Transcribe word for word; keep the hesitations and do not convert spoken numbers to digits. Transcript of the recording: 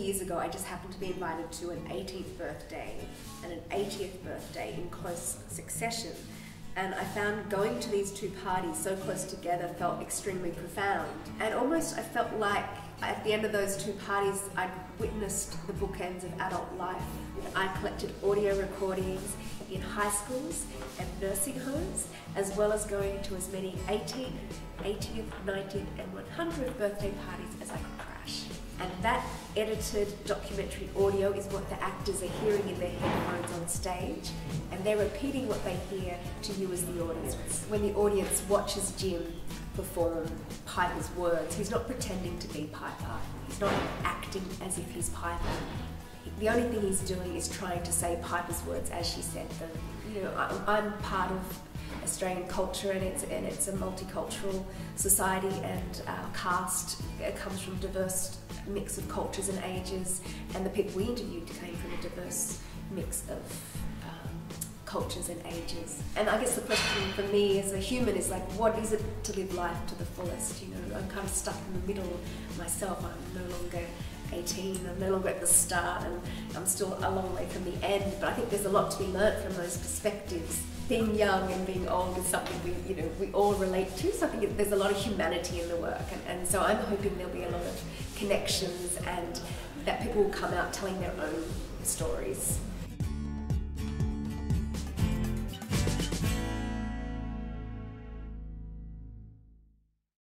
years ago, I just happened to be invited to an eighteenth birthday and an eightieth birthday in close succession. And I found going to these two parties so close together felt extremely profound. And almost I felt like at the end of those two parties, I'd witnessed the bookends of adult life. I collected audio recordings in high schools and nursing homes, as well as going to as many eighteenth, eightieth, ninetieth and one hundredth birthday parties as I could crash. And that edited documentary audio is what the actors are hearing in their headphones on stage, and they're repeating what they hear to you as the audience. When the audience watches Jim perform Piper's words, he's not pretending to be Piper. He's not acting as if he's Piper. The only thing he's doing is trying to say Piper's words as she said them. You know, I'm, I'm part of Australian culture, and it's and it's a multicultural society, and our cast it comes from diverse mix of cultures and ages, and the people we interviewed came from a diverse mix of um, cultures and ages. And I guess the question for me as a human is like, what is it to live life to the fullest? You know, I'm kind of stuck in the middle myself. I'm no longer eighteen, I'm no longer at the start, and I'm still a long way from the end, but I think there's a lot to be learnt from those perspectives. Being young and being old is something we, you know, we all relate to, so I think there's a lot of humanity in the work, and, and so I'm hoping there'll be a lot of connections and that people will come out telling their own stories.